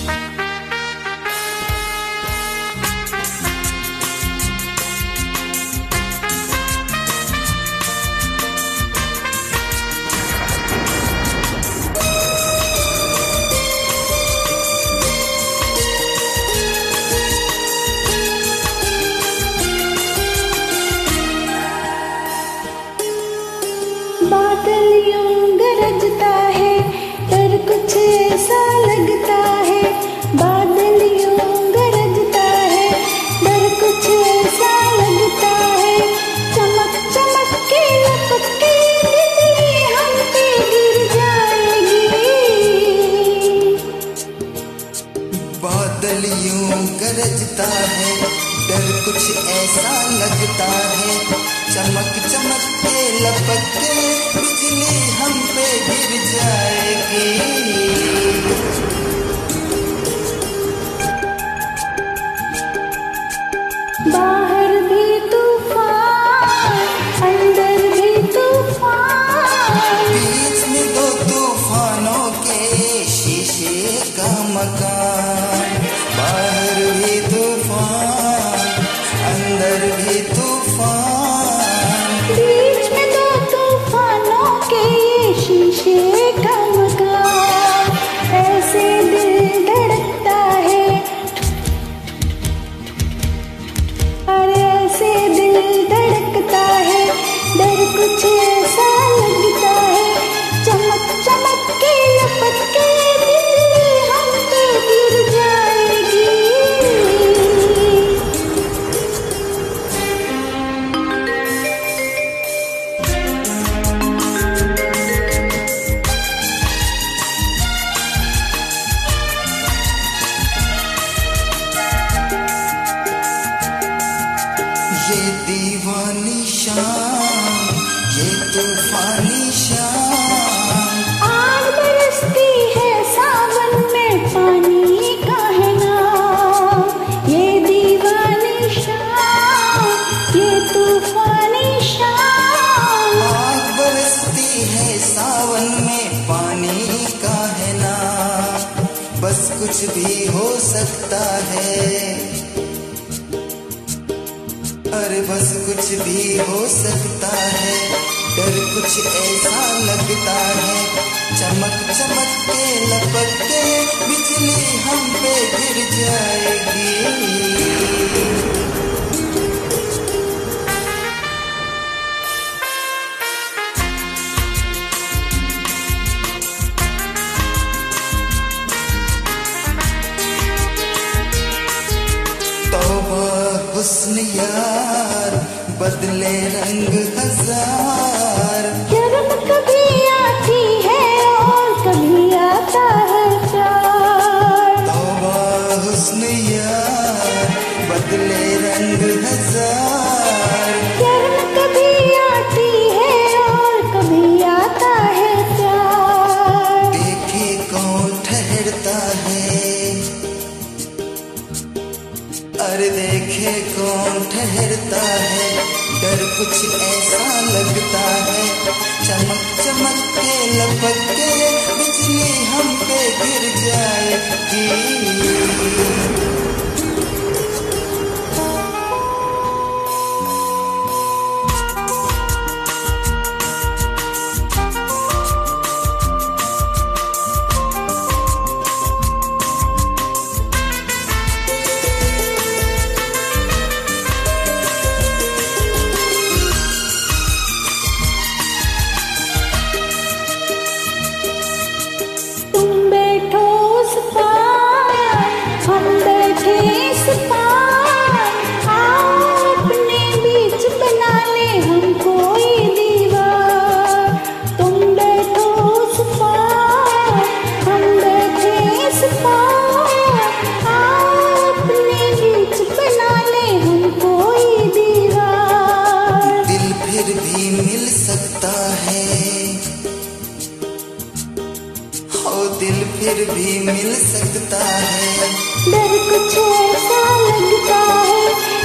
बादल यूं गरजता है, डर कुछ ऐसा लगता है। बादल यूं गरजता है, डर कुछ ऐसा लगता है। चमक चमक के लपक के बिजली हम पे गिर जाएगी। बादल यूं गरजता है, डर कुछ ऐसा लगता है। चमक चमक के लपक के बिजली हम पे गिर जाएगी। बाहर भी तूफान, अंदर भी तूफान, बीच में दो तूफानों के शीशे का मकान। बाहर भी तूफान, अंदर भी तूफान, बीच में दो तूफानों के शीशे का मकान। ऐसे दिल धड़कता है, अरे ऐसे दिल धड़कता है। डर कुछ ऐसा लगता है। चमक चमक के लपक के बिजली हम पे गिर जाएगी। ये दीवानी शाम, ये तूफानी शाम। आग बरसती है सावन में, पानी का है नाम। ये दीवानी शाम, ये तूफानी शाम। आग बरसती है सावन में, पानी का है नाम। बस कुछ भी हो सकता है, अरे बस कुछ भी हो सकता है। डर कुछ ऐसा लगता है। चमक चमक के लपक के बिजली हम पे गिर जाएगी। तौबा हुस्न यार, बदले रंग हजार। शर्म कभी आती है और कभी आता है प्यार। तौबा हुस्न यार, बदले रंग हजार। शर्म कभी आती है और कभी आता है प्यार। देखे कौन ठहरता है, अरे देखे कौन ठहरता है। डर कुछ ऐसा लगता है। चमक चमक के लपक के बिजली हम पे गिर जाएगी। दिल फिर भी मिल सकता है। डर कुछ ऐसा लगता है